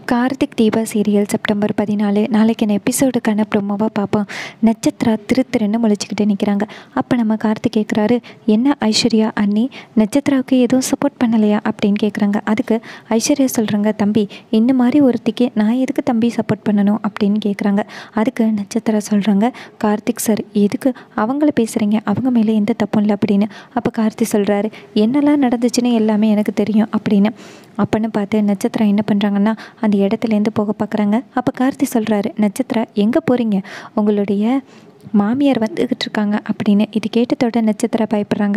Karthik Deepa serial September 14 நாளைக்கான எபிசோடுக்கான ப்ரோமோவாக பார்ப்போம். நட்சத்திரா திருன்னு முழிச்சுக்கிட்டு நிற்கிறாங்க. அப்போ நம்ம கார்த்திக் கேட்குறாரு, என்ன ஐஸ்வர்யா அண்ணி நட்சத்திராவுக்கு எதுவும் சப்போர்ட் பண்ணலையா அப்படின்னு கேட்குறாங்க. அதுக்கு ஐஸ்வர்யா சொல்கிறாங்க, தம்பி இந்த மாதிரி ஒருத்திக்கு நான் எதுக்கு தம்பி சப்போர்ட் பண்ணணும் அப்படின்னு கேட்குறாங்க. அதுக்கு நட்சத்திரா சொல்கிறாங்க, கார்த்திக் சார் எதுக்கு அவங்கள பேசுகிறீங்க, அவங்க மேலே எந்த தப்பும் இல்லை அப்படின்னு. அப்போ கார்த்திக் சொல்கிறாரு, என்னெல்லாம் நடந்துச்சுன்னு எல்லாமே எனக்கு தெரியும் அப்படின்னு. அப்பன்னு பார்த்து நட்சத்திரா என்ன பண்ணுறாங்கன்னா அந்த இடத்துலேருந்து போக பார்க்குறாங்க. அப்போ கார்த்தி சொல்கிறாரு, நட்சத்திரா எங்கே போகிறீங்க, உங்களுடைய மாமியார் வந்துக்கிட்டு இருக்காங்க அப்படின்னு. இது கேட்டதோட நட்சத்திரா பயப்படுறாங்க.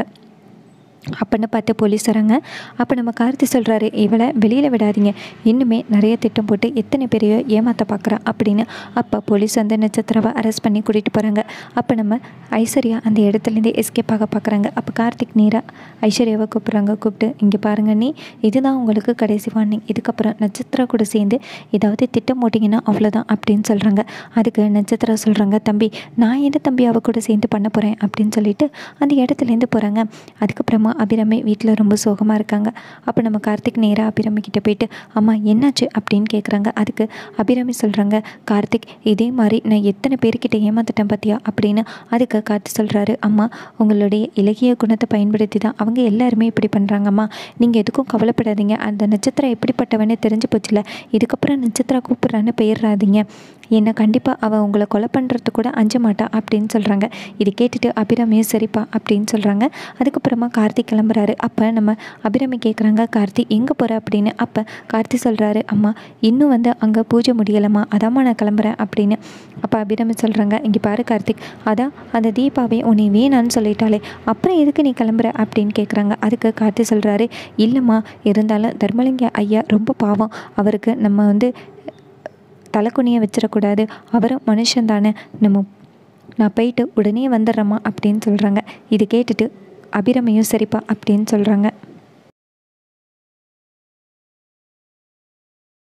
அப்பன்னு பார்த்து போலீஸ் வராங்க. அப்போ நம்ம கார்த்தி சொல்கிறாரு, இவளை வெளியில் விடாதீங்க, இன்னுமே நிறைய திட்டம் போட்டு எத்தனை பேரையோ ஏமாற்ற பார்க்குறா அப்படின்னு. அப்போ போலீஸ் வந்து நட்சத்திராவை அரெஸ்ட் பண்ணி கூட்டிகிட்டு போகிறாங்க. அப்போ நம்ம ஐஸ்வர்யா அந்த இடத்துலேருந்து எஸ்கேப் ஆக பார்க்குறாங்க. அப்போ கார்த்திக் நேராக ஐஸ்வர்யாவை கூப்பிட்றாங்க. கூப்பிட்டு, இங்கே பாருங்கள் நீ, இதுதான் உங்களுக்கு கடைசி வார்னிங், இதுக்கப்புறம் நட்சத்திரா கூட சேர்ந்து ஏதாவது திட்டம் போட்டிங்கன்னா அவ்வளோதான் அப்படின்னு சொல்கிறாங்க. அதுக்கு நட்சத்திரா சொல்கிறாங்க, தம்பி நான் என்ன தம்பி அவ கூட சேர்ந்து பண்ண போகிறேன் அப்படின்னு சொல்லிட்டு அந்த இடத்துலேருந்து போகிறாங்க. அதுக்கப்புறமா அபிராமி வீட்டில் ரொம்ப சோகமாக இருக்காங்க. அப்போ நம்ம கார்த்திக் நேராக அபிராமி கிட்டே போயிட்டு, அம்மா என்னாச்சு அப்படின்னு கேட்குறாங்க. அதுக்கு அபிராமி சொல்கிறாங்க, கார்த்திக் இதே மாதிரி நான் எத்தனை பேர்கிட்ட ஏமாத்திட்டேன் பார்த்தியா அப்படின்னு. அதுக்கு கார்த்திக் சொல்கிறாரு, அம்மா உங்களுடைய இலகிய குணத்தை பயன்படுத்தி தான் அவங்க எல்லாருமே இப்படி பண்ணுறாங்கம்மா, நீங்கள் எதுக்கும் கவலைப்படாதீங்க, அந்த நட்சத்திரம் எப்படிப்பட்டவன்னு தெரிஞ்சு போச்சுல, இதுக்கப்புறம் நட்சத்திரா கூப்பிட்றான்னு பெயர்றாதீங்க, என்னை கண்டிப்பாக அவள் உங்களை கொலை பண்ணுறது கூட அஞ்ச மாட்டா அப்படின்னு சொல்கிறாங்க. இது கேட்டுட்டு அபிராமியும் சரிப்பா அப்படின்னு சொல்கிறாங்க. அதுக்கப்புறமா கார்த்திக் கிளம்புறாரு. அப்போ நம்ம அபிராமி கேட்குறாங்க, கார்த்திக் எங்கே போகிற அப்படின்னு. அப்போ கார்த்திக் சொல்கிறாரு, அம்மா இன்னும் வந்து அங்கே பூஜை முடியலைம்மா, அதாம்மா நான் கிளம்புறேன் அப்படின்னு. அப்போ அபிராமி சொல்கிறாங்க, இங்கே பாரு கார்த்திக், அதான் அந்த தீபாவே உன்னை வேணான்னு சொல்லிட்டாலே, அப்புறம் எதுக்கு நீ கிளம்புற அப்படின்னு கேட்குறாங்க. அதுக்கு கார்த்திக் சொல்கிறாரு, இல்லைம்மா இருந்தாலும் தர்மலிங்க ஐயா ரொம்ப பாவம், அவருக்கு நம்ம வந்து தலைக்குனியை வச்சிடக்கூடாது, அவரும் மனுஷன் தானே, நான் போயிட்டு உடனே வந்துடுறேம்மா அப்படின்னு சொல்கிறாங்க. இது கேட்டுட்டு அபிராமியும் சரிப்பா அப்படின்னு சொல்கிறாங்க.